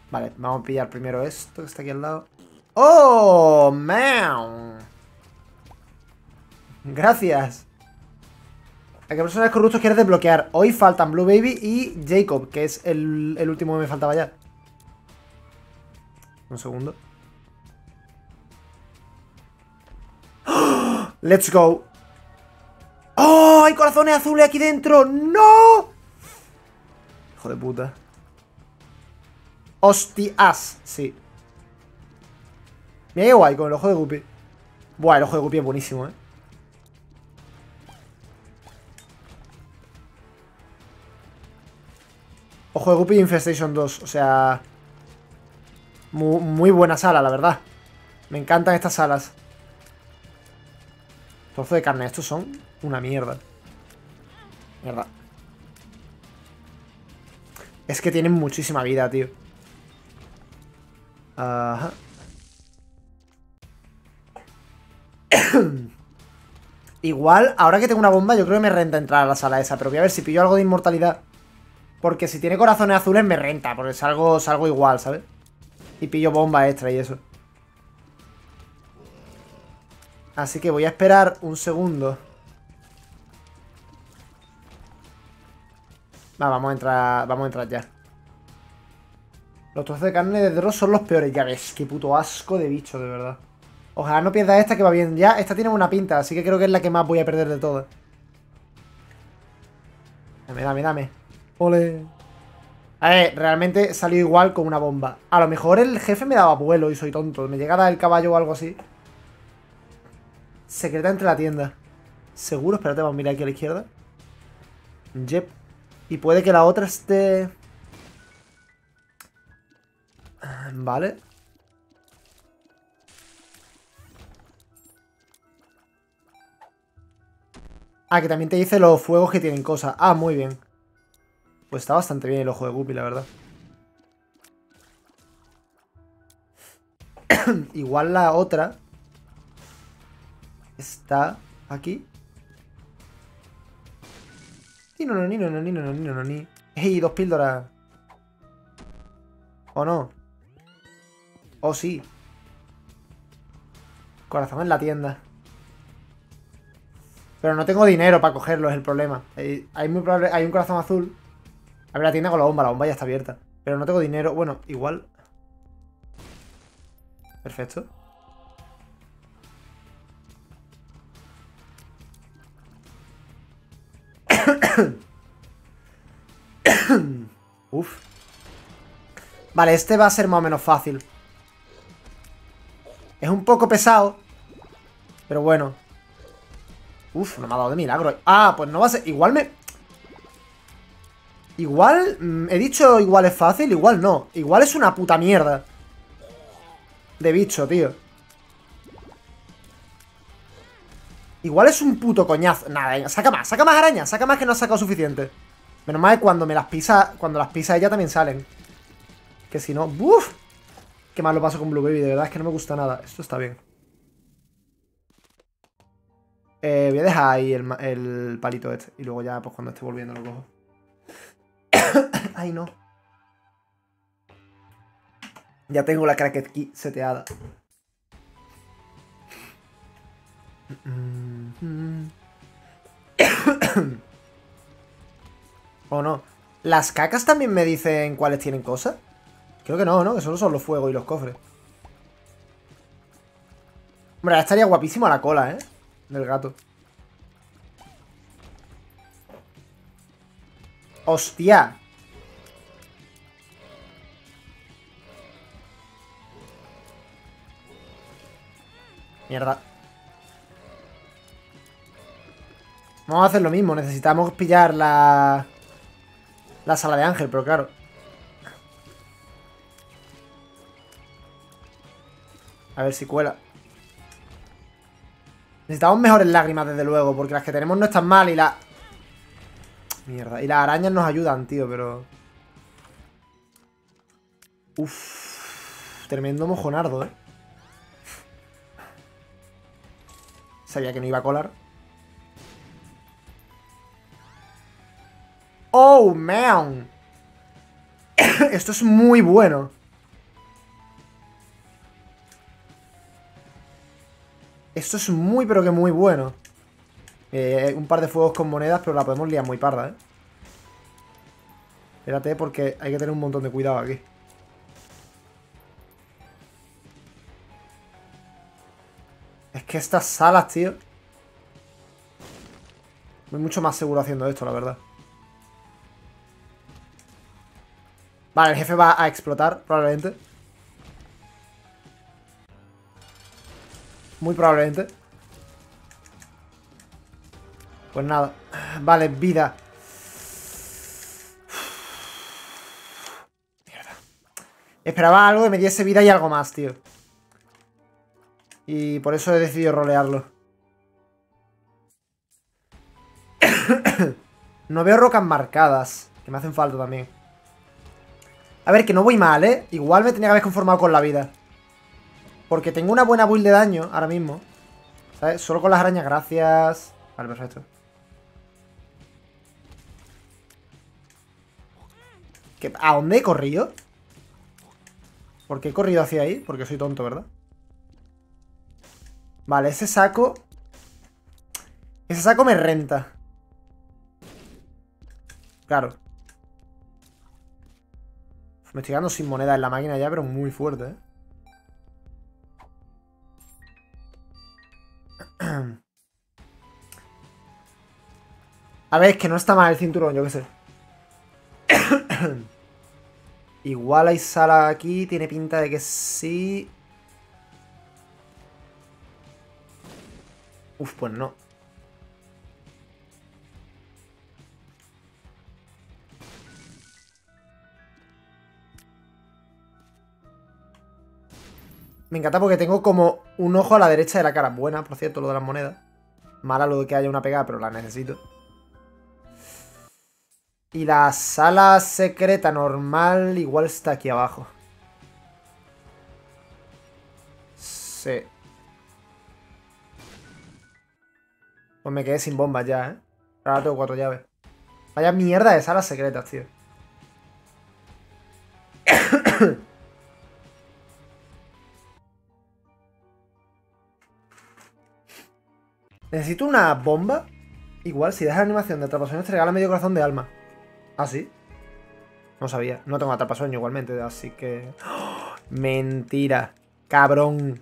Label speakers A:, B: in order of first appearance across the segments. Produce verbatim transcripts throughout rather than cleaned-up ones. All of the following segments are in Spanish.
A: Vale, vamos a pillar primero esto que está aquí al lado. ¡Oh, man! Gracias. ¿A qué personajes corruptos quieres desbloquear? Hoy faltan Blue Baby y Jacob, que es el, el último que me faltaba ya. Un segundo. ¡Oh! ¡Let's go! ¡Oh! ¡Hay corazones azules aquí dentro! ¡No! Hijo de puta. ¡Hostias! Sí. Mira qué guay con el ojo de Guppy. Buah, el ojo de Guppy es buenísimo, eh. Ojo de Guppy Infestation dos. O sea... Muy, muy buena sala, la verdad. Me encantan estas salas. Trozo de carne. Estos son una mierda. Mierda. Es que tienen muchísima vida, tío. Ajá. Igual, ahora que tengo una bomba, yo creo que me renta entrar a la sala esa. Pero voy a ver si pillo algo de inmortalidad. Porque si tiene corazones azules me renta. Porque salgo, salgo igual, ¿sabes? Y pillo bomba extra y eso. Así que voy a esperar un segundo. Va, vamos a entrar. Vamos a entrar ya. Los trozos de carne de Dross son los peores. Ya ves, qué puto asco de bicho, de verdad. Ojalá no pierda esta que va bien. Ya, esta tiene una pinta, así que creo que es la que más voy a perder de todas. Dame, dame, dame. Ole. A ver, realmente salió igual con una bomba. A lo mejor el jefe me daba vuelo y soy tonto. Me llega a dar el caballo o algo así. Secreta entre la tienda. ¿Seguro? Espérate, vamos a mirar aquí a la izquierda. Yep. Y puede que la otra esté... Vale. Ah, que también te dice los fuegos que tienen cosas. Ah, muy bien. Pues está bastante bien el ojo de Guppy, la verdad. Igual la otra está aquí. Ni no, no, ni no, no, ni no, no, ni no, no, ni. ¡Ey, dos píldoras! ¿O no? ¿O sí? Corazón en la tienda. Pero no tengo dinero para cogerlo, es el problema. Hay, hay, muy probable, hay un corazón azul. A ver, la tienda con la bomba, la bomba ya está abierta. Pero no tengo dinero. Bueno, igual. Perfecto. Uf. Vale, este va a ser más o menos fácil. Es un poco pesado. Pero bueno. Uf, no me ha dado de milagro. Ah, pues no va a ser... Igual me... Igual... mm, He dicho igual es fácil, igual no. Igual es una puta mierda de bicho, tío. Igual es un puto coñazo. Nada, venga, saca más, saca más arañas. Saca más que no has sacado suficiente. Menos mal que cuando me las pisa... Cuando las pisa ella también salen. Que si no... ¡Buf! Qué mal lo paso con Blue Baby, de verdad es que no me gusta nada. Esto está bien. Eh, voy a dejar ahí el, el palito este. Y luego ya, pues cuando esté volviendo lo cojo. Ay, no. Ya tengo la Cracket Key seteada. ¿O no? ¿Las cacas también me dicen cuáles tienen cosas? Creo que no, ¿no? Que solo son los fuegos y los cofres. Hombre, estaría guapísima la cola, ¿eh? Del gato. ¡Hostia! Mierda. Vamos a hacer lo mismo. Necesitamos pillar la... La sala de ángel, pero claro. A ver si cuela. Necesitamos mejores lágrimas, desde luego. Porque las que tenemos no están mal y la... Mierda. Y las arañas nos ayudan, tío, pero... Uff. Tremendo mojonardo, ¿eh? Sabía que no iba a colar. ¡Oh, man! Esto es muy bueno. Esto es muy, pero que muy bueno. Eh, un par de fuegos con monedas, pero la podemos liar muy parda, ¿eh? Espérate, porque hay que tener un montón de cuidado aquí. Es que estas salas, tío. Voy mucho más seguro haciendo esto, la verdad. Vale, el jefe va a explotar, probablemente. Muy probablemente. Pues nada. Vale, vida. Mierda. Esperaba algo que me diese vida y algo más, tío. Y por eso he decidido rolearlo. No veo rocas marcadas, que me hacen falta también. A ver, que no voy mal, ¿eh? Igual me tenía que haber conformado con la vida. Porque tengo una buena build de daño ahora mismo. ¿Sabes? Solo con las arañas, gracias. Vale, perfecto. ¿Qué? ¿A dónde he corrido? ¿Por qué he corrido hacia ahí? Porque soy tonto, ¿verdad? Vale, ese saco... Ese saco me renta. Claro. Me estoy quedando sin moneda en la máquina ya, pero muy fuerte, ¿eh? A ver, es que no está mal el cinturón, yo qué sé. Igual hay sala aquí, tiene pinta de que sí. Uf, pues no. Me encanta porque tengo como un ojo a la derecha de la cara. Buena, por cierto, lo de las monedas. Mala lo de que haya una pegada, pero la necesito. Y la sala secreta normal igual está aquí abajo. Sí. Pues me quedé sin bombas ya, ¿eh? Ahora tengo cuatro llaves. Vaya mierda de salas secretas, tío. Necesito una bomba. Igual, si dejas animación de atrapasueños te regala medio corazón de alma. ¿Ah, sí? No sabía. No tengo atrapasueño igualmente, así que... ¡Oh! Mentira. Cabrón.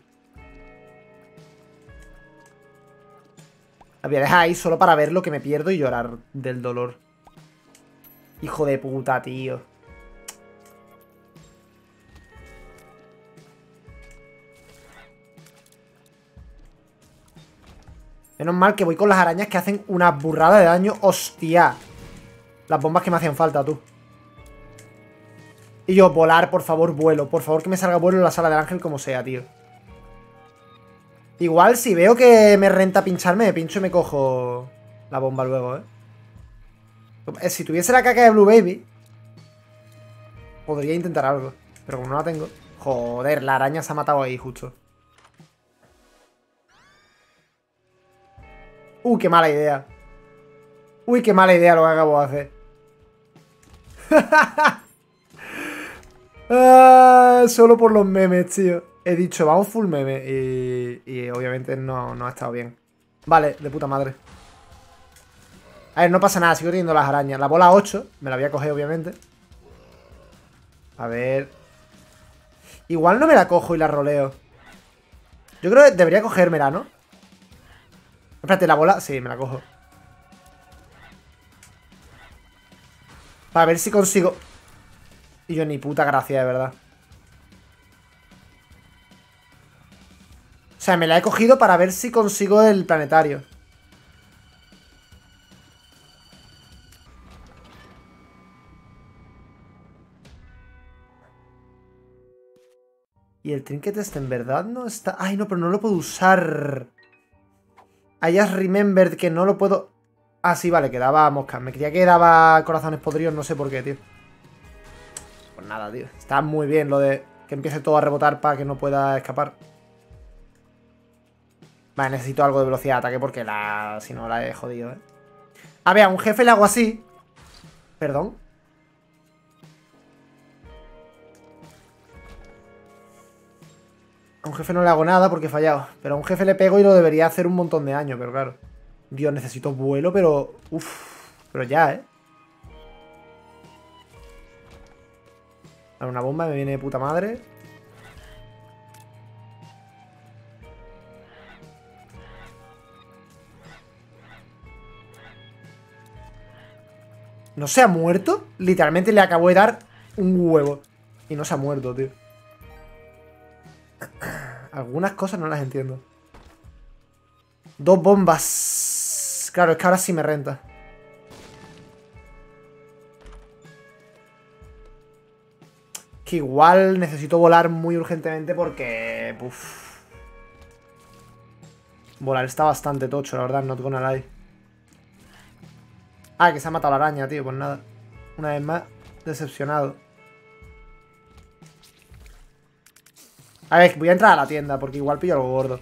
A: La voy a dejar ahí solo para ver lo que me pierdo y llorar del dolor. Hijo de puta, tío. Menos mal que voy con las arañas que hacen una burrada de daño. ¡Hostia! Las bombas que me hacían falta, tú. Y yo, volar, por favor, vuelo. Por favor, que me salga vuelo en la sala del ángel como sea, tío. Igual, si veo que me renta pincharme, me pincho y me cojo la bomba luego, ¿eh? Si tuviese la caca de Blue Baby, podría intentar algo. Pero como no la tengo... Joder, la araña se ha matado ahí, justo. Uy, qué mala idea. Uy, qué mala idea lo que acabo de hacer. Ah, solo por los memes, tío. He dicho, vamos full meme. Y, y obviamente no, no ha estado bien. Vale, de puta madre. A ver, no pasa nada, sigo teniendo las arañas. La bola ocho, me la voy a coger, obviamente. A ver. Igual no me la cojo y la roleo. Yo creo que debería cogérmela, ¿no? Espérate, la bola... Sí, me la cojo. Para ver si consigo... Y yo ni puta gracia, de verdad. O sea, me la he cogido para ver si consigo el planetario. Y el trinket este en verdad no está... Ay, no, pero no lo puedo usar. I just remembered que no lo puedo... Ah, sí, vale, que daba moscas. Me creía que daba corazones podridos, no sé por qué, tío. Pues nada, tío. Está muy bien lo de que empiece todo a rebotar para que no pueda escapar. Vale, necesito algo de velocidad de ataque porque la... si no la he jodido, ¿eh? A ver, a un jefe le hago así. Perdón. A un jefe no le hago nada porque he fallado. Pero a un jefe le pego y lo debería hacer un montón de años, pero claro. Dios, necesito vuelo, pero... Uff, pero ya, ¿eh? Vale, una bomba me viene de puta madre. ¿No se ha muerto? Literalmente le acabo de dar un huevo. Y no se ha muerto, tío. Algunas cosas no las entiendo. Dos bombas. Claro, es que ahora sí me renta. Que igual necesito volar muy urgentemente porque... Uf. Volar está bastante tocho, la verdad, not gonna lie. Ah, que se ha matado la araña, tío, pues nada. Una vez más, decepcionado. A ver, voy a entrar a la tienda porque igual pillo algo gordo.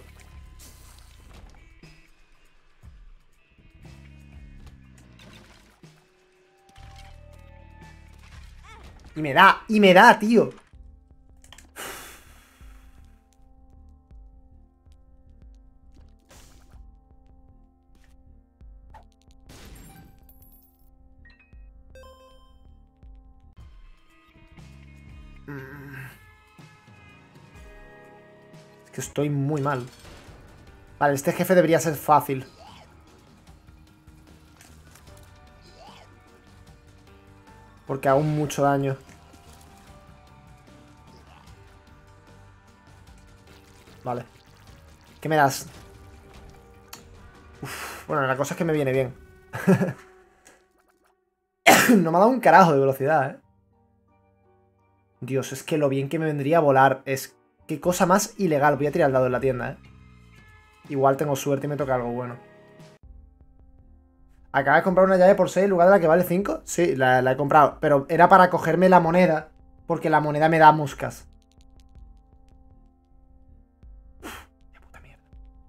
A: Y me da, y me da, tío. Es que estoy muy mal. Vale, este jefe debería ser fácil. Porque hago mucho daño. Vale. ¿Qué me das? Uf, bueno, la cosa es que me viene bien. No me ha dado un carajo de velocidad, ¿eh? Dios, es que lo bien que me vendría a volar. Es... Qué cosa más ilegal. Voy a tirar el dado en la tienda, ¿eh? Igual tengo suerte y me toca algo bueno. ¿Acabas de comprar una llave por seis en lugar de la que vale cinco? Sí, la, la he comprado. Pero era para cogerme la moneda. Porque la moneda me da moscas. Uf, qué puta mierda.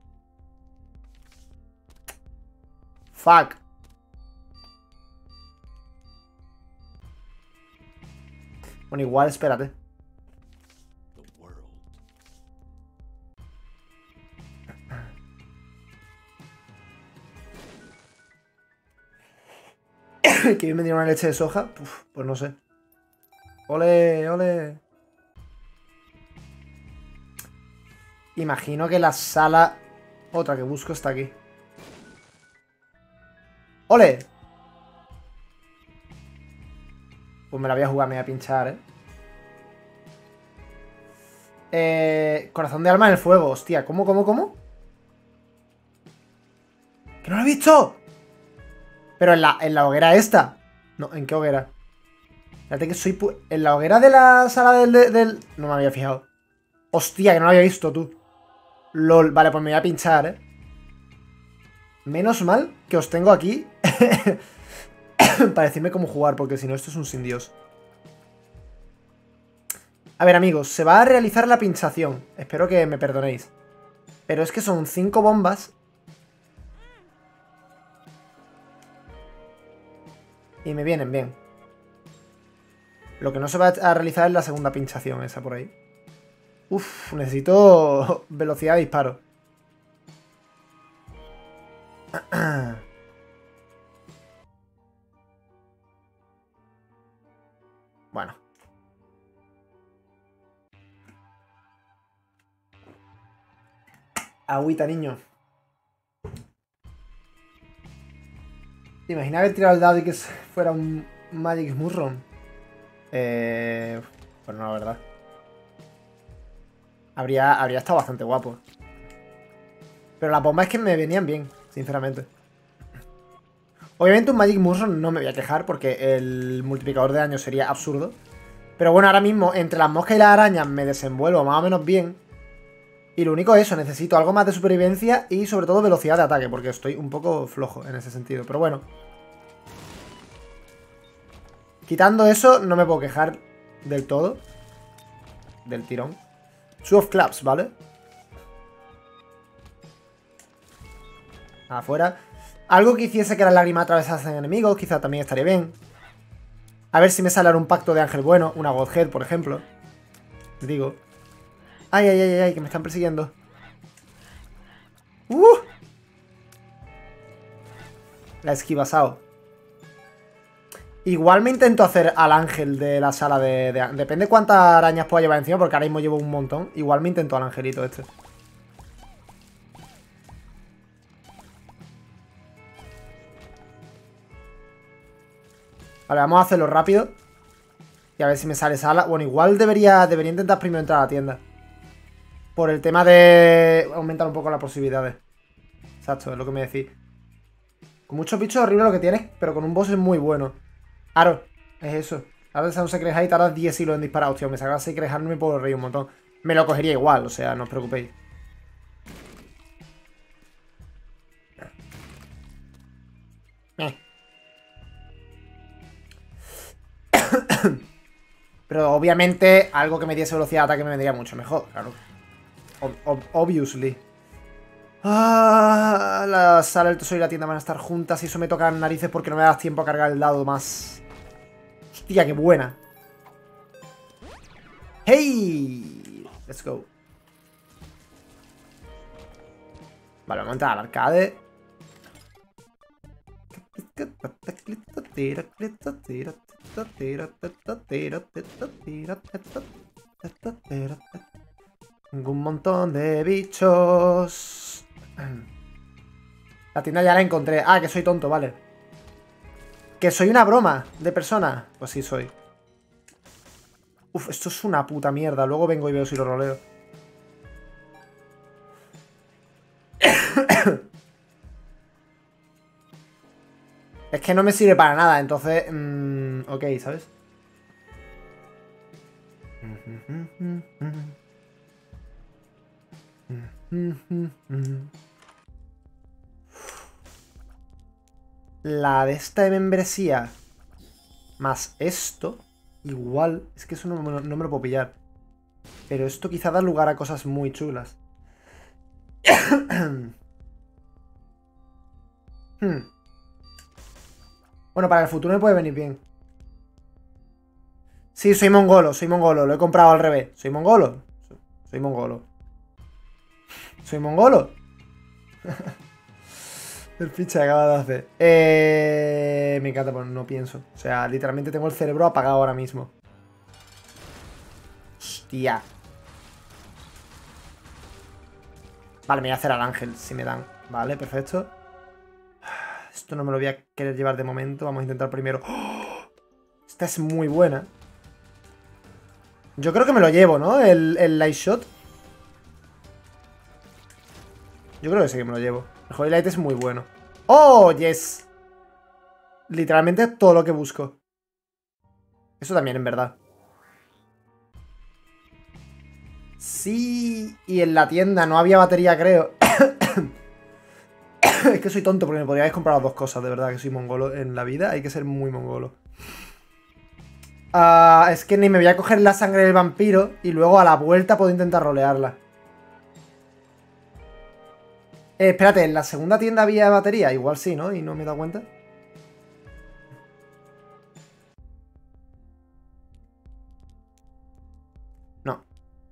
A: Fuck. Bueno, igual, espérate. Que bien me dieron una leche de soja. Uf, pues no sé. Ole, ole. Imagino que la sala... Otra que busco está aquí. ¡Ole! Pues me la voy a jugar, me voy a pinchar, ¿eh? Eh... Corazón de alma en el fuego. Hostia, ¿cómo, cómo, cómo? ¡Que no lo he visto! Pero en la, en la hoguera esta. No, ¿en qué hoguera? Fíjate que soy... Pu en la hoguera de la sala del, del... No me había fijado. Hostia, que no lo había visto, tú. LOL. Vale, pues me voy a pinchar, ¿eh? Menos mal que os tengo aquí para decirme cómo jugar, porque si no esto es un sin Dios. A ver, amigos, se va a realizar la pinchación. Espero que me perdonéis. Pero es que son cinco bombas. Y me vienen bien. Lo que no se va a realizar es la segunda pinchación, esa por ahí. Uf, necesito velocidad de disparo. Bueno. Agüita, niño. ¿Te imaginas haber tirado el dado y que fuera un Magic Mushroom? Eh... Pues no, la verdad. Habría, habría estado bastante guapo. Pero las bombas es que me venían bien, sinceramente. Obviamente un Magic Mushroom no me voy a quejar porque el multiplicador de daño sería absurdo. Pero bueno, ahora mismo entre las moscas y las arañas me desenvuelvo más o menos bien. Y lo único es eso, necesito algo más de supervivencia y sobre todo velocidad de ataque, porque estoy un poco flojo en ese sentido. Pero bueno. Quitando eso, no me puedo quejar del todo. Del tirón. Two of Clubs, ¿vale? Afuera. Algo que hiciese que las lágrimas atravesasen enemigos, quizá también estaría bien. A ver si me sale un pacto de ángel bueno, una Godhead, por ejemplo. Digo. Ay, ay, ay, ay, que me están persiguiendo. ¡Uh! La he esquivasado. Igual me intento hacer al ángel de la sala de, de... Depende cuántas arañas pueda llevar encima, porque ahora mismo llevo un montón. Igual me intento al angelito este. Vale, vamos a hacerlo rápido. Y a ver si me sale sala. Bueno, igual debería, debería intentar primero entrar a la tienda. Por el tema de aumentar un poco las posibilidades. Exacto, es lo que me decís. Con muchos bichos es horrible lo que tienes, pero con un boss es muy bueno. Claro, es eso. Ahora te sale un Secret High y tardas diez hilos en disparar. Hostia, me saca Secret High, no me puedo reír un montón. Me lo cogería igual, o sea, no os preocupéis. Eh. Pero obviamente algo que me diese velocidad de ataque me vendría mucho mejor, claro. Ob ob obviously. Ah, la sala del tesoro y la tienda van a estar juntas y eso me toca las narices porque no me das tiempo a cargar el dado más. Hostia, qué buena. ¡Hey! Let's go. Vale, vamos a entrar al arcade. Tengo un montón de bichos. La tienda ya la encontré. Ah, que soy tonto, vale. Que soy una broma de persona. Pues sí, soy. Uf, esto es una puta mierda. Luego vengo y veo si lo roleo. Es que no me sirve para nada, entonces... Mmm, ok, ¿sabes? La de esta de membresía más esto, igual... Es que eso no, no, no me lo puedo pillar. Pero esto quizá da lugar a cosas muy chulas. hmm. Bueno, para el futuro me puede venir bien. Sí, soy mongolo, soy mongolo. Lo he comprado al revés. ¿Soy mongolo? Soy mongolo. ¿Soy mongolo? El ficha que acaba de hacer. Eh, me encanta, pero no pienso. O sea, literalmente tengo el cerebro apagado ahora mismo. Hostia. Vale, me voy a hacer al ángel, si me dan. Vale, perfecto. Esto no me lo voy a querer llevar de momento. Vamos a intentar primero. ¡Oh! Esta es muy buena. Yo creo que me lo llevo, ¿no? El, el Light Shot. Yo creo que sí que me lo llevo. El Holy Light es muy bueno. ¡Oh, yes! Literalmente todo lo que busco. Eso también, en verdad. Sí. Y en la tienda no había batería, creo. Es que soy tonto porque me podría haber comprado dos cosas, de verdad, que soy mongolo en la vida. Hay que ser muy mongolo. Uh, es que ni me voy a coger la sangre del vampiro y luego a la vuelta puedo intentar rolearla. Eh, espérate, ¿en la segunda tienda había batería? Igual sí, ¿no? Y no me he dado cuenta. No.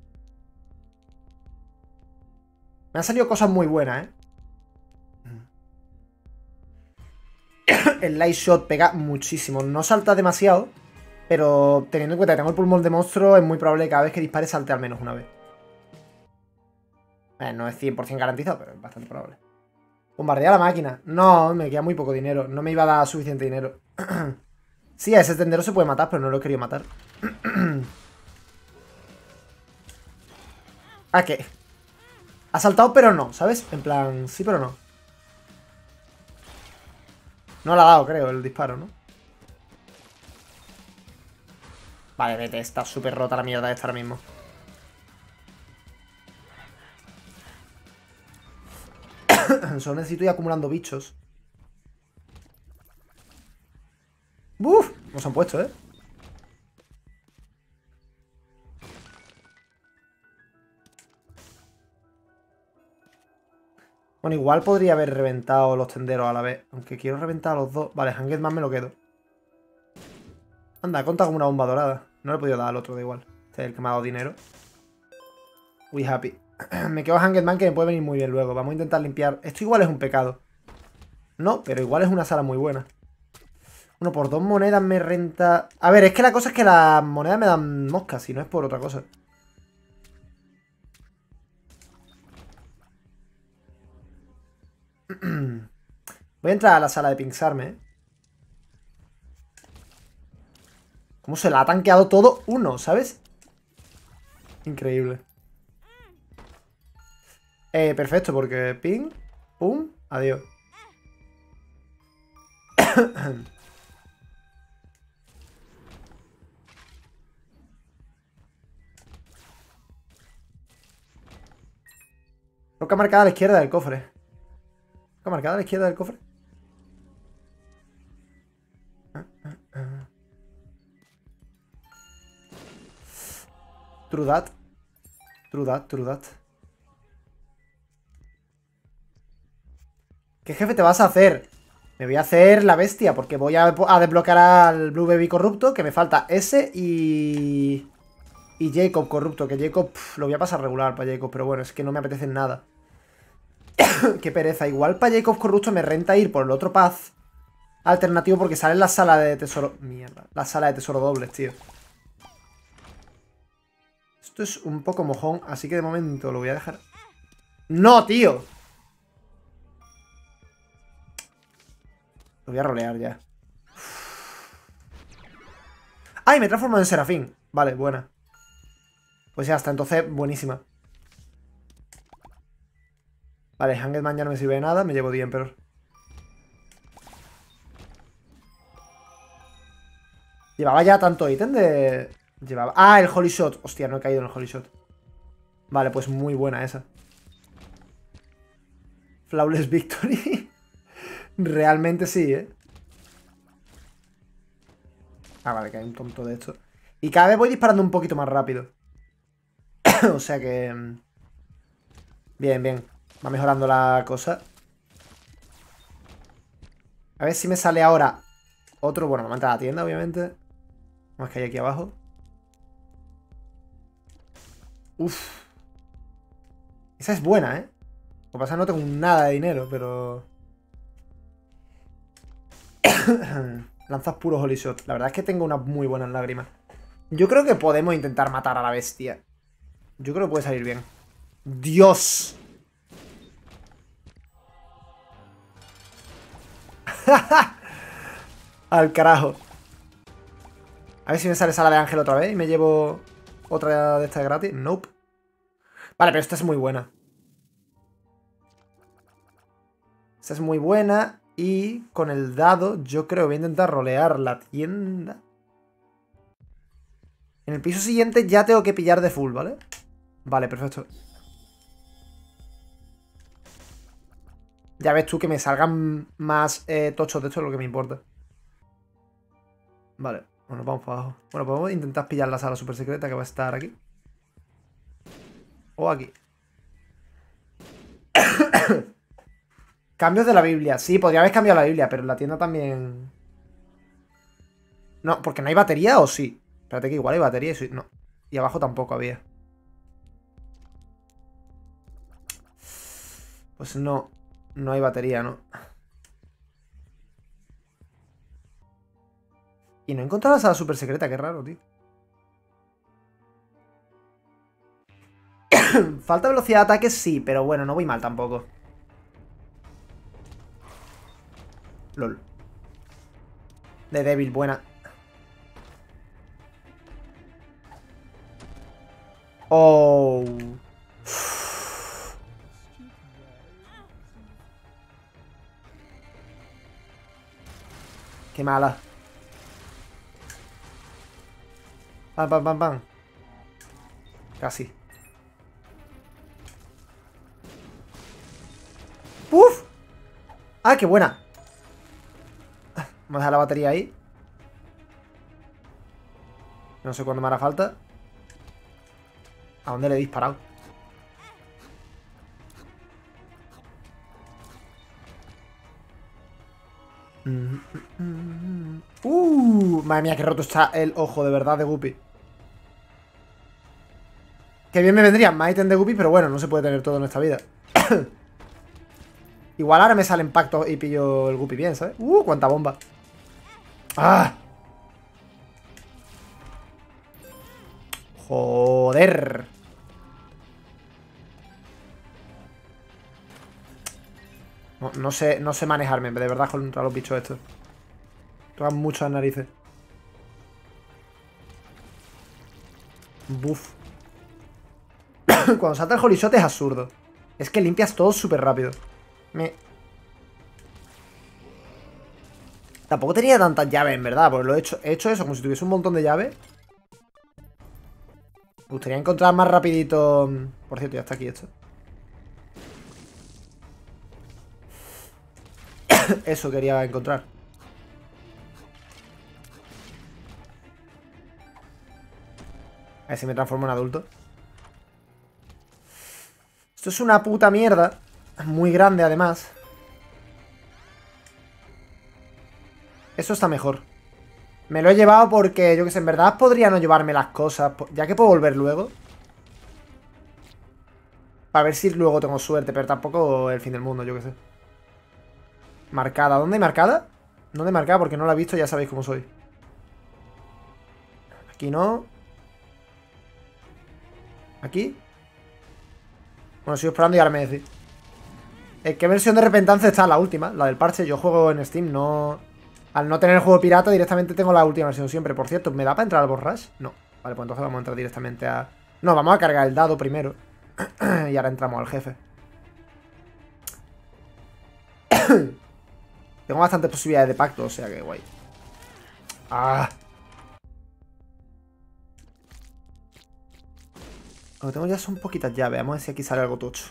A: Me han salido cosas muy buenas, ¿eh? El Light Shot pega muchísimo. No salta demasiado, pero teniendo en cuenta que tengo el pulmón de monstruo, es muy probable que cada vez que dispare salte al menos una vez. Eh, no es cien por cien garantizado, pero es bastante probable. Bombardea la máquina. No, me queda muy poco dinero. No me iba a dar suficiente dinero. Sí, a ese tendero se puede matar, pero no lo he querido matar. ¿A qué? Ha saltado, pero no, ¿sabes? En plan, sí, pero no. No le ha dado, creo, el disparo, ¿no? Vale, vete, está súper rota la mierda esta ahora mismo. Solo necesito ir acumulando bichos. ¡Buf! Nos han puesto, ¿eh? Bueno, igual podría haber reventado los tenderos a la vez. Aunque quiero reventar a los dos. Vale, Hangedman me lo quedo. Anda, conta como una bomba dorada. No le he podido dar al otro, da igual. Este es el que me ha dado dinero. We happy. Me quedo Hanged Man, que me puede venir muy bien luego. Vamos a intentar limpiar. Esto igual es un pecado. No, pero igual es una sala muy buena. Bueno, por dos monedas me renta... A ver, es que la cosa es que las monedas me dan moscas, si no es por otra cosa. Voy a entrar a la sala de pinzarme, ¿eh? ¿Cómo se la ha tanqueado todo uno, ¿sabes? Increíble. Eh, perfecto, porque ping, pum, adiós. Roca marcada a la izquierda del cofre. Roca marcada a la izquierda del cofre. True that. True that, true that. ¿Qué jefe te vas a hacer? Me voy a hacer la bestia, porque voy a, a desbloquear al Blue Baby corrupto, que me falta ese y... Y Jacob corrupto, que Jacob pff, lo voy a pasar regular para Jacob, pero bueno, es que no me apetece nada. Qué pereza. Igual para Jacob corrupto me renta ir por el otro path alternativo, porque sale en la sala de tesoro... Mierda, la sala de tesoro dobles, tío. Esto es un poco mojón, así que de momento lo voy a dejar. ¡No, tío! Lo voy a rolear ya. ¡Ay! Me he transformado en Serafín. Vale, buena. Pues ya está, entonces, buenísima. Vale, Hanged Man ya no me sirve de nada. Me llevo The Emperor. Llevaba ya tanto ítem de... Llevaba... Ah, el Holy Shot. Hostia, no he caído en el Holy Shot. Vale, pues muy buena esa. Flawless Victory. Realmente sí, ¿eh? Ah, vale, que hay un tonto de esto. Y cada vez voy disparando un poquito más rápido. O sea que... Bien, bien. Va mejorando la cosa. A ver si me sale ahora otro... Bueno, me manda a la tienda, obviamente. Más que hay aquí abajo. Uf. Esa es buena, ¿eh? Lo que pasa es que no tengo nada de dinero, pero... Lanzas puros Holy Shot. La verdad es que tengo unas muy buenas lágrimas. Yo creo que podemos intentar matar a la bestia. Yo creo que puede salir bien. ¡Dios! Al carajo. A ver si me sale sala de ángel otra vez y me llevo otra de estas gratis. Nope. Vale, pero esta es muy buena. Esta es muy buena. Y con el dado yo creo que voy a intentar rolear la tienda. En el piso siguiente ya tengo que pillar de full, ¿vale? Vale, perfecto. Ya ves tú que me salgan más eh, tochos de esto, es lo que me importa. Vale, bueno, vamos para abajo. Bueno, podemos intentar pillar la sala super secreta que va a estar aquí. O aquí. Cambios de la Biblia. Sí, podría haber cambiado la Biblia, pero en la tienda también... No, porque no hay batería, ¿o sí? Espérate que igual hay batería y sí. No. Y abajo tampoco había. Pues no. No hay batería, ¿no? Y no he encontrado la sala super secreta, qué raro, tío. Falta velocidad de ataque, sí, pero bueno, no voy mal tampoco. LOL. De débil, buena. Oh. Qué mala. Pam, pam, pam, pam. Casi. ¡Uf! ¡Ah, qué buena! Vamos a dejar la batería ahí. No sé cuándo me hará falta. ¿A dónde le he disparado? Uh, madre mía, qué roto está el ojo, de verdad, de Guppy. Que bien me vendría más ítem de Guppy, pero bueno, no se puede tener todo en esta vida. Igual ahora me salen pactos y pillo el Guppy bien, ¿sabes? Uh, cuánta bomba. ¡Ah! Joder. No, no sé, no sé manejarme, de verdad, contra los bichos estos. Tocan muchas narices. Buf. Cuando salta el Holy Shot es absurdo. Es que limpias todo súper rápido. Me... Tampoco tenía tantas llaves, en verdad, porque lo he hecho, he hecho eso como si tuviese un montón de llaves. Me gustaría encontrar más rapidito... Por cierto, ya está aquí esto. Eso quería encontrar. A ver si me transformo en adulto. Esto es una puta mierda. Muy grande, además. Eso está mejor. Me lo he llevado porque, yo que sé, en verdad podría no llevarme las cosas, ya que puedo volver luego. Para ver si luego tengo suerte, pero tampoco el fin del mundo, yo que sé. Marcada. ¿Dónde hay marcada? ¿Dónde hay marcada? Porque no la he visto, ya sabéis cómo soy. Aquí no. Aquí. Bueno, sigo explorando y ahora me decís. ¿En qué versión de Repentance está? La última, la del parche. Yo juego en Steam, no... Al no tener el juego pirata, directamente tengo la última versión siempre. Por cierto, ¿me da para entrar al boss rush? No. Vale, pues entonces vamos a entrar directamente a... No, vamos a cargar el dado primero. Y ahora entramos al jefe. Tengo bastantes posibilidades de pacto, o sea que guay. Ah. Lo que tengo ya son poquitas llaves. Vamos a ver si aquí sale algo tocho.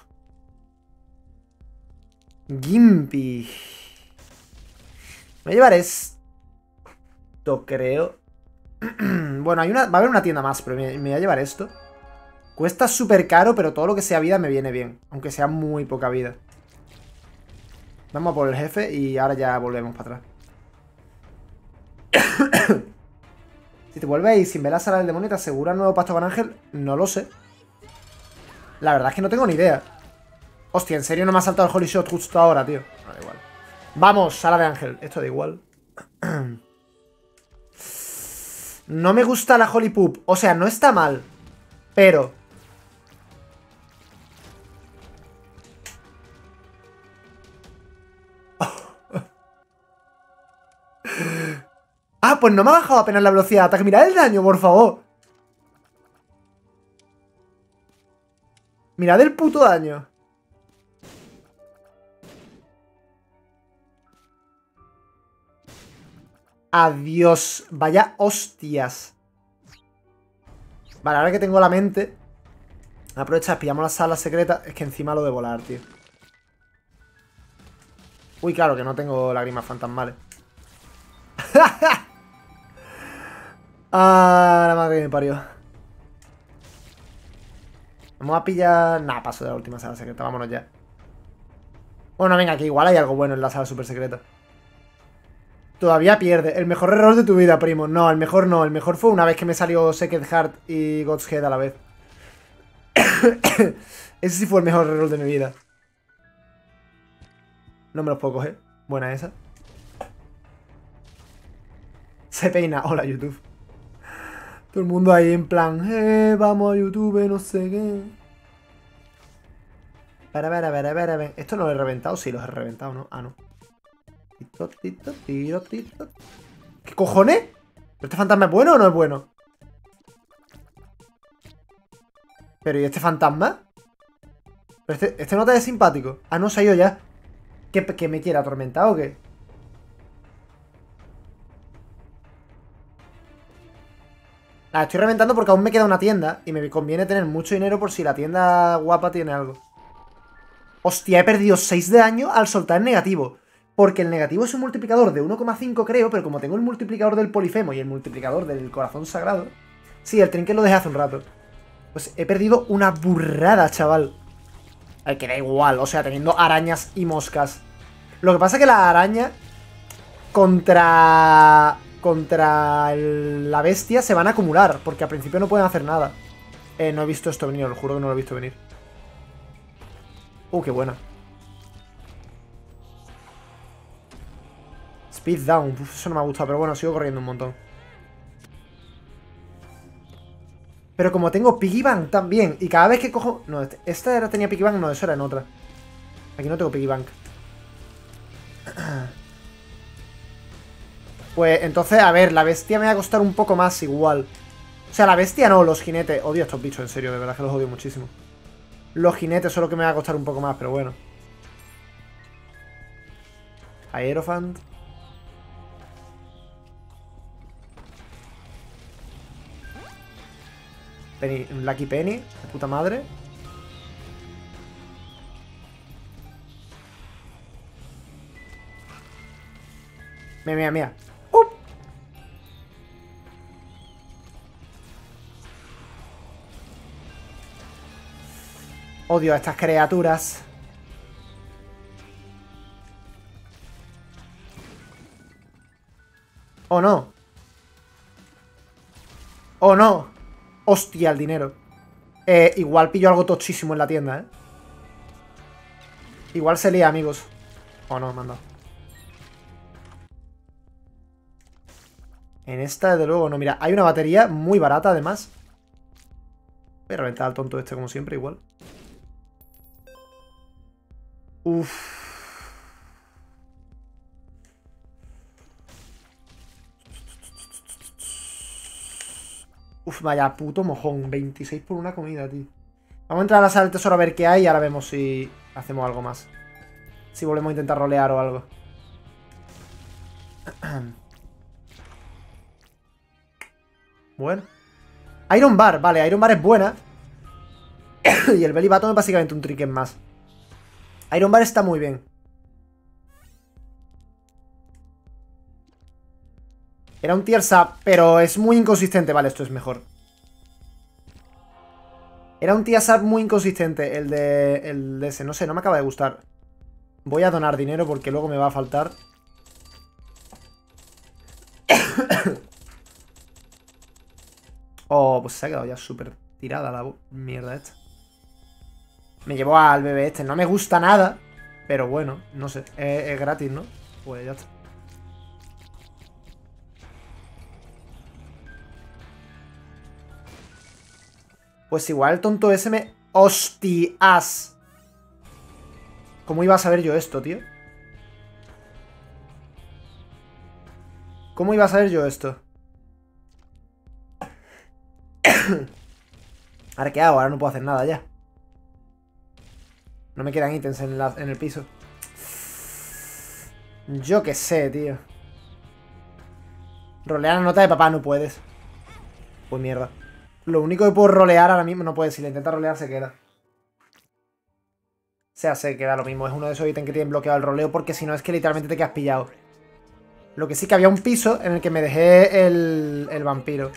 A: Gimpy. Me voy a llevar esto, creo. Bueno, hay una, va a haber una tienda más, pero me, me voy a llevar esto. Cuesta súper caro, pero todo lo que sea vida me viene bien. Aunque sea muy poca vida. Vamos a por el jefe y ahora ya volvemos para atrás. Si te vuelves y sin ver la sala del demonio te asegura un nuevo pacto con Ángel, no lo sé. La verdad es que no tengo ni idea. Hostia, ¿en serio no me ha saltado el Holy Shot justo ahora, tío? No, da igual. Vamos, sala de Ángel. Esto da igual. No me gusta la Holy Poop. O sea, no está mal. Pero... Ah, pues no me ha bajado apenas la velocidad de ataque. Mirad el daño, por favor. Mirad el puto daño. Adiós. Vaya hostias. Vale, ahora que tengo la mente, aprovecha, pillamos la sala secreta. Es que encima lo de volar, tío. Uy, claro que no tengo lágrimas fantasmales. Ah, la madre que me parió. Vamos a pillar... Nah, paso de la última sala secreta, vámonos ya. Bueno, venga, que igual hay algo bueno en la sala super secreta. Todavía pierde. El mejor error de tu vida, primo. No, el mejor no. El mejor fue una vez que me salió Secret Heart y God's Head a la vez. Ese sí fue el mejor error de mi vida. No me los puedo coger. Buena esa. Se peina. Hola, YouTube. Todo el mundo ahí en plan, eh, vamos a YouTube, no sé qué. Para, para, para, para, para. ¿Esto no lo he reventado? Sí, los he reventado, ¿no? Ah, no. Tito, tito, tiro, tito. ¿Qué cojones? ¿Pero este fantasma es bueno o no es bueno? ¿Pero y este fantasma? ¿Pero este, este nota es simpático? Ah, no, se ha ido ya. ¿Que, que me quiere atormentar o qué? La estoy reventando porque aún me queda una tienda y me conviene tener mucho dinero por si la tienda guapa tiene algo. Hostia, he perdido seis de daño al soltar el negativo. Porque el negativo es un multiplicador de uno coma cinco, creo, pero como tengo el multiplicador del polifemo y el multiplicador del corazón sagrado... Sí, el trinket lo dejé hace un rato. Pues he perdido una burrada, chaval. Ay, que da igual, o sea, teniendo arañas y moscas. Lo que pasa es que la araña contra... Contra el, la bestia se van a acumular, porque al principio no pueden hacer nada. Eh, no he visto esto venir, os lo juro que no lo he visto venir. Uh, qué buena. Speed down. Uf, eso no me ha gustado, pero bueno, sigo corriendo un montón. Pero como tengo Piggy Bank también, y cada vez que cojo... No, esta era tenía Piggy Bank, no, eso era en otra. Aquí no tengo Piggy Bank. Pues entonces, a ver, la bestia me va a costar un poco más igual. O sea, la bestia no, los jinetes. Odio a estos bichos, en serio, de verdad que los odio muchísimo. Los jinetes son lo que me va a costar un poco más, pero bueno. Aerofant. Penny, Lucky Penny, de puta madre. Mira, mira, mira. ¡Uh! Odio a estas criaturas. ¡Oh, no! ¡Oh, no! ¡Hostia, el dinero! Eh, igual pillo algo tochísimo en la tienda, ¿eh? Igual se lía, amigos. Oh, no, me han dado. En esta, desde luego, no. Mira, hay una batería muy barata, además. Voy a reventar al tonto este, como siempre, igual. Uff. Uf, vaya puto mojón. veintiséis por una comida, tío. Vamos a entrar a la sala del tesoro a ver qué hay y ahora vemos si hacemos algo más. Si volvemos a intentar rolear o algo. Bueno. Iron Bar, vale, Iron Bar es buena. Y el Belly Button es básicamente un trinket más. Iron Bar está muy bien. Era un tier sub, pero es muy inconsistente. Vale, esto es mejor. Era un tier sub muy inconsistente el de, el de ese. No sé, no me acaba de gustar. Voy a donar dinero porque luego me va a faltar. Oh, pues se ha quedado ya súper tirada la mierda esta. Me llevó al bebé este. No me gusta nada, pero bueno, no sé. Es, es gratis, ¿no? Pues ya está. Pues igual el tonto ese me... ¡Hostias! ¿Cómo iba a saber yo esto, tío? ¿Cómo iba a saber yo esto? ¿Ahora qué hago? Ahora no puedo hacer nada ya. No me quedan ítems en, la, en el piso. Yo qué sé, tío. Rolear la nota de papá no puedes. Pues mierda. Lo único que puedo rolear ahora mismo no puede. Si le intenta rolear se queda. O sea, se queda lo mismo. Es uno de esos ítems que tienen bloqueado el roleo porque si no es que literalmente te quedas pillado. Lo que sí que había un piso en el que me dejé el, el vampiro.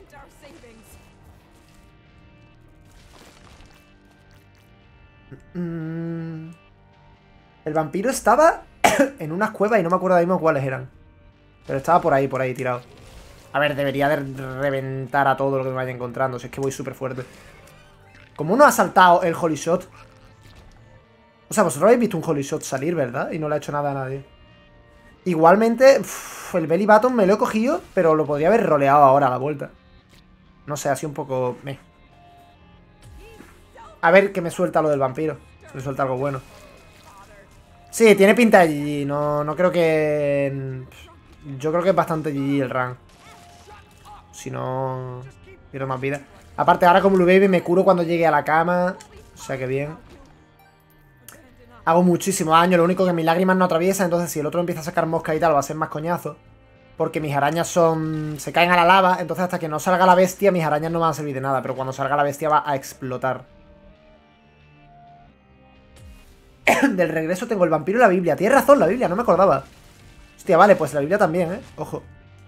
A: Mm. El vampiro estaba en unas cuevas y no me acuerdo ahora mismo cuáles eran. Pero estaba por ahí, por ahí tirado. A ver, debería de reventar a todo lo que me vaya encontrando. Si es que voy súper fuerte. Como uno ha saltado el Holy Shot. O sea, vosotros habéis visto un Holy Shot salir, ¿verdad? Y no le ha hecho nada a nadie. Igualmente, uff, el Belly Button me lo he cogido, pero lo podría haber roleado ahora a la vuelta. No sé, así un poco... Meh. A ver que me suelta lo del vampiro. Me suelta algo bueno. Sí, tiene pinta de G G. No, no creo que... Yo creo que es bastante G G el run. Si no... Pierdo más vida. Aparte, ahora como Blue Baby me curo cuando llegue a la cama. O sea que bien. Hago muchísimo daño. Lo único que mis lágrimas no atraviesan. Entonces si el otro empieza a sacar mosca y tal, va a ser más coñazo. Porque mis arañas son... Se caen a la lava. Entonces hasta que no salga la bestia, mis arañas no van a servir de nada. Pero cuando salga la bestia va a explotar. Del regreso tengo el vampiro y la Biblia. Tienes razón, la Biblia, no me acordaba. Hostia, vale, pues la Biblia también, ¿eh? Ojo.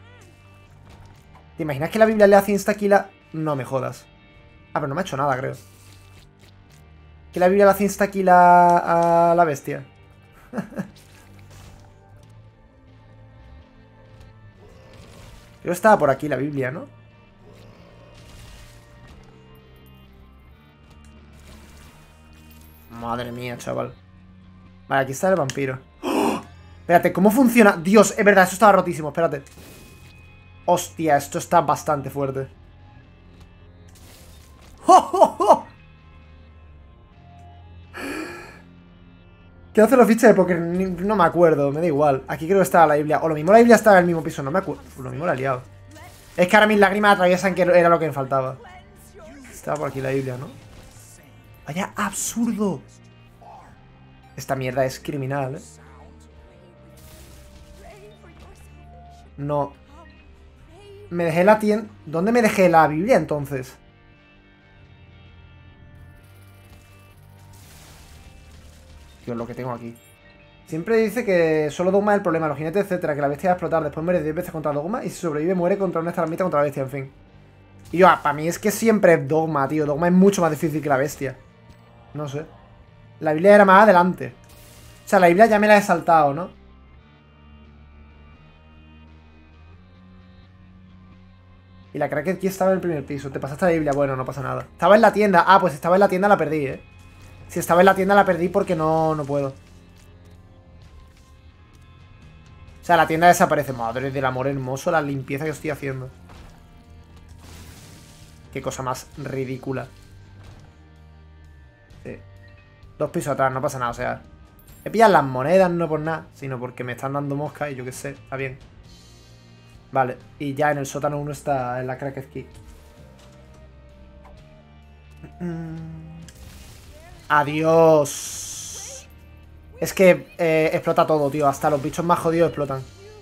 A: ¿Te imaginas que la Biblia le hace insta-kill a...? No me jodas. Ah, pero no me ha hecho nada, creo. Que la Biblia le hace insta-kill a... a la bestia. Creo que estaba por aquí la Biblia, ¿no? Madre mía, chaval. Vale, aquí está el vampiro. ¡Oh! Espérate, ¿cómo funciona? Dios, es verdad, eso estaba rotísimo, espérate. Hostia, esto está bastante fuerte. ¡Oh, oh, oh! ¿Qué hace la ficha de póker? No me acuerdo, me da igual. Aquí creo que estaba la Biblia. O lo mismo la Biblia estaba en el mismo piso, no me acuerdo. Lo mismo la he liado. Es que ahora mis lágrimas atraviesan que era lo que me faltaba. Estaba por aquí la Biblia, ¿no? Vaya absurdo. Esta mierda es criminal, ¿eh? No. Me dejé la tienda... ¿Dónde me dejé la Biblia entonces? Dios, lo que tengo aquí. Siempre dice que solo Dogma es el problema, los jinetes, etcétera. Que la bestia va a explotar, después muere diez veces contra Dogma. Y si sobrevive, muere contra una estalmita contra la bestia, en fin. Y yo, para mí es que siempre es Dogma, tío. Dogma es mucho más difícil que la bestia. No sé. La Biblia era más adelante. O sea, la Biblia ya me la he saltado, ¿no? Y la crack aquí estaba en el primer piso. Te pasaste la Biblia. Bueno, no pasa nada. Estaba en la tienda. Ah, pues estaba en la tienda, la perdí, ¿eh? Si estaba en la tienda, la perdí porque no, no puedo. O sea, la tienda desaparece. Madre del amor hermoso, la limpieza que estoy haciendo. Qué cosa más ridícula. Sí. Dos pisos atrás, no pasa nada, o sea... He pillado las monedas no por nada, sino porque me están dando mosca y yo qué sé, está bien. Vale, y ya en el sótano uno está en la Cracked Key. Adiós. Es que eh, explota todo, tío. Hasta los bichos más jodidos explotan.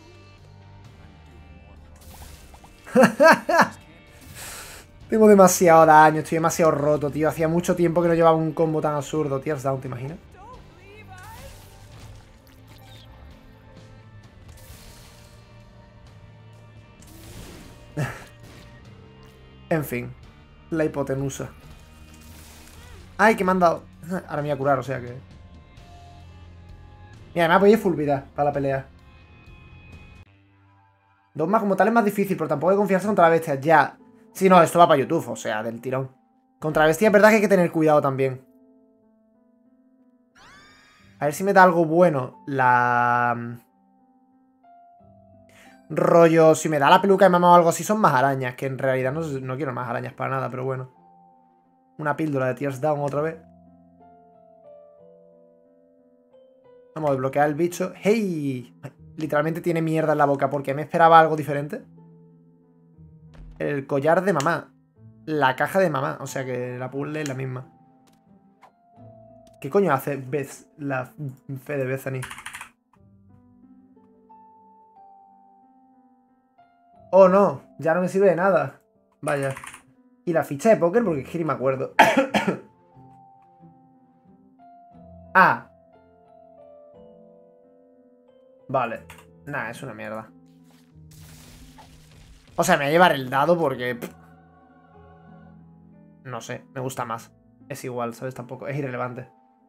A: Tengo demasiado daño, estoy demasiado roto, tío. Hacía mucho tiempo que no llevaba un combo tan absurdo. Tears Down, ¿te imaginas? En fin. La hipotenusa. Ay, que me han dado. Ahora me voy a curar, o sea que... Mira, me voy a full vida para la pelea. Dogma como tal es más difícil, pero tampoco hay que confiarse contra la bestia. Ya. Sí, no, esto va para YouTube, o sea, del tirón. Contra la bestia es verdad que hay que tener cuidado también. A ver si me da algo bueno. La... Rollo, si me da la peluca de mamá o algo así, son más arañas. Que en realidad no, no quiero más arañas para nada, pero bueno. Una píldora de Tears Down otra vez. Vamos a desbloquear el bicho. ¡Hey! Literalmente tiene mierda en la boca porque me esperaba algo diferente. El collar de mamá. La caja de mamá. O sea que la puzzle es la misma. ¿Qué coño hace Beth, la fe de Bethany? Oh, no. Ya no me sirve de nada. Vaya. Y la ficha de póker porque es que ni me acuerdo. Ah. Vale. Nah, es una mierda. O sea, me voy a llevar el dado porque... No sé, me gusta más. Es igual, ¿sabes? Tampoco, es irrelevante.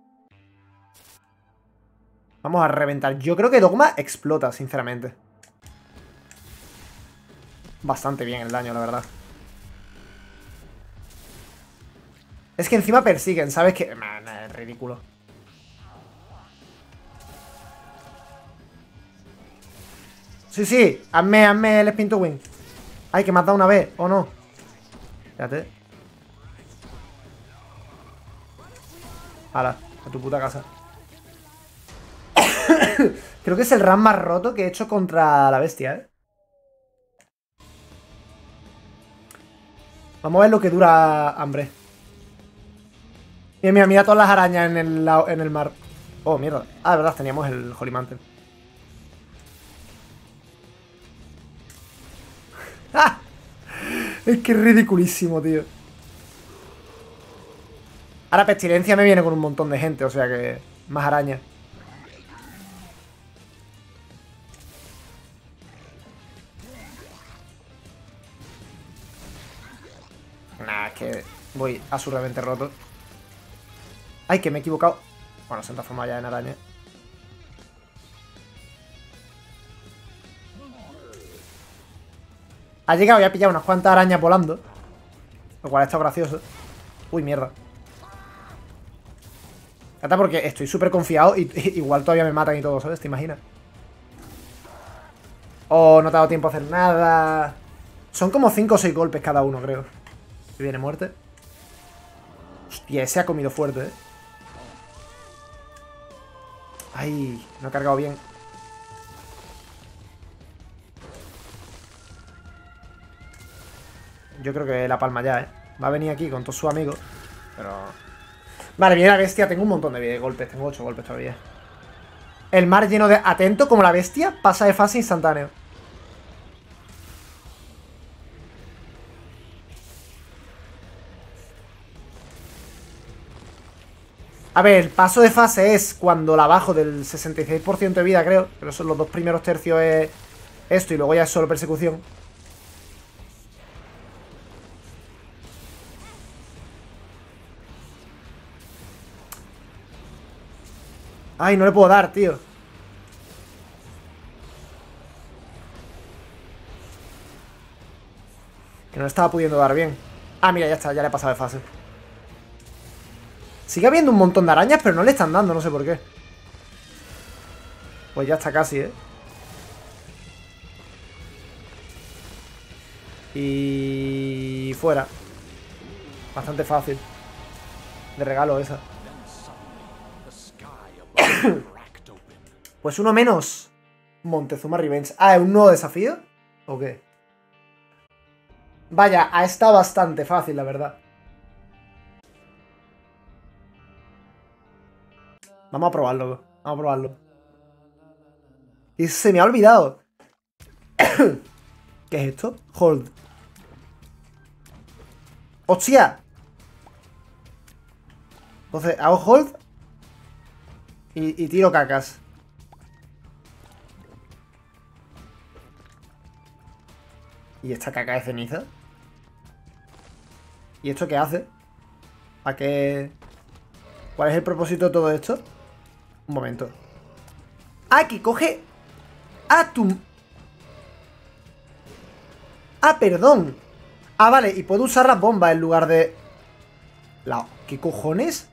A: Vamos a reventar. Yo creo que Dogma explota, sinceramente. Bastante bien el daño, la verdad. Es que encima persiguen, ¿sabes? Que... Man, es ridículo. Sí, sí, hazme, hazme el Spin to Win. Ay, que me has dado una vez, ¿o no? Espérate. Hala, a tu puta casa. Creo que es el run más roto que he hecho contra la bestia, ¿eh? Vamos a ver lo que dura hambre. Mira, mira, mira todas las arañas en el, en el mar. Oh, mierda. Ah, de verdad, teníamos el Holy Mantle. ¡Ah! Es que es ridiculísimo, tío. Ahora Pestilencia me viene con un montón de gente, o sea que... Más arañas. Nah, es que voy absurdamente roto. Ay, que me he equivocado. Bueno, se han transformado ya en araña. Ha llegado y ha pillado unas cuantas arañas volando. Lo cual está gracioso. Uy, mierda. Hasta porque estoy súper confiado y, y igual todavía me matan y todo, ¿sabes? ¿Te imaginas? Oh, no te ha dado tiempo a hacer nada. Son como cinco o seis golpes cada uno, creo. Si viene muerte. Hostia, ese ha comido fuerte, ¿eh? Ay, no he cargado bien. Yo creo que la palma ya, ¿eh? Va a venir aquí con todos sus amigos. Pero... Vale, viene la bestia. Tengo un montón de golpes. Tengo ocho golpes todavía. El mar lleno de... Atento, como la bestia, pasa de fase instantáneo. A ver, el paso de fase es cuando la bajo del sesenta y seis por ciento de vida, creo. Pero son los dos primeros tercios es esto y luego ya es solo persecución. Ay, no le puedo dar, tío. Que no le estaba pudiendo dar bien. Ah, mira, ya está, ya le he pasado de fase. Sigue habiendo un montón de arañas, pero no le están dando, no sé por qué. Pues ya está casi, ¿eh? Y... fuera. Bastante fácil. De regalo esa. Pues uno menos. Montezuma Revenge. Ah, ¿es un nuevo desafío? ¿O qué? Vaya, ha estado bastante fácil, la verdad. Vamos a probarlo. Vamos a probarlo. Y se me ha olvidado. ¿Qué es esto? Hold. ¡Hostia! Entonces, hago hold. Y, y tiro cacas. ¿Y esta caca de ceniza? ¿Y esto qué hace? ¿A qué? ¿Cuál es el propósito de todo esto? Un momento. ¡Ah, que coge! ¡Ah, tu! ¡Ah, perdón! Ah, vale, y puedo usar las bombas en lugar de... La... ¿Qué cojones?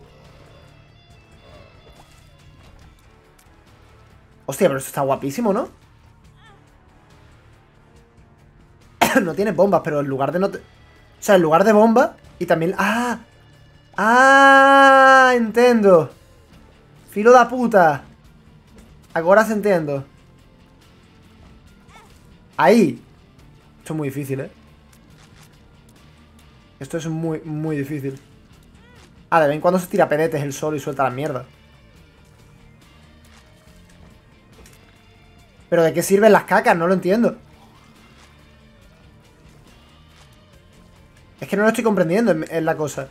A: Hostia, pero esto está guapísimo, ¿no? No tiene bombas, pero en lugar de no... Te... O sea, en lugar de bombas y también... ¡Ah! ¡Ah! Entiendo. Filo da puta. Ahora se entiendo. Ahí. Esto es muy difícil, ¿eh? Esto es muy, muy difícil. Ah, de vez en cuando se tira pedetes el sol y suelta la mierda. ¿Pero de qué sirven las cacas? No lo entiendo. Es que no lo estoy comprendiendo, es la cosa.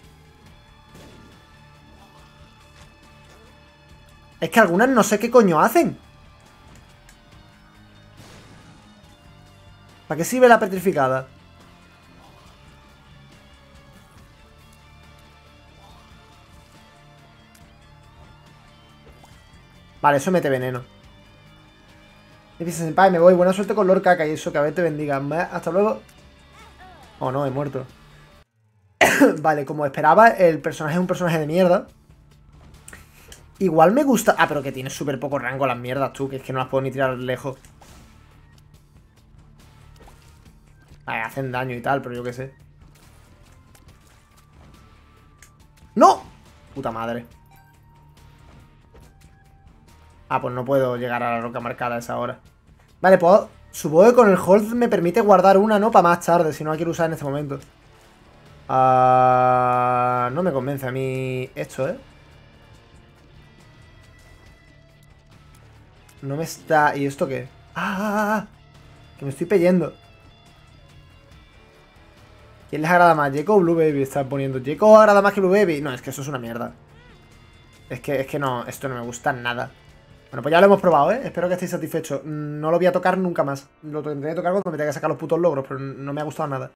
A: Es que algunas no sé qué coño hacen. ¿Para qué sirve la petrificada? Vale, eso mete veneno. Y dice, senpai, me voy. Buena suerte con Lord Caca y eso, que a ver te bendiga. Hasta luego. Oh, no, he muerto. Vale, como esperaba, el personaje es un personaje de mierda. Igual me gusta... Ah, pero que tiene súper poco rango las mierdas, tú. Que es que no las puedo ni tirar lejos. Vale, hacen daño y tal, pero yo qué sé. ¡No! Puta madre. Ah, pues no puedo llegar a la roca marcada a esa hora. Vale, pues supongo que con el hold me permite guardar una, ¿no? Para más tarde, si no la quiero usar en este momento. Uh, no me convence a mí esto, ¿eh? No me está... ¿Y esto qué? ¡Ah! Que me estoy peyendo. ¿Quién les agrada más? ¿Jeko o Blue Baby? Están poniendo. ¿Jeko agrada más que Blue Baby? No, es que eso es una mierda. Es que, es que no, esto no me gusta nada. Bueno, pues ya lo hemos probado, ¿eh? Espero que estéis satisfechos. No lo voy a tocar nunca más. Lo tendré que tocar cuando me tenga que sacar los putos logros, pero no me ha gustado nada.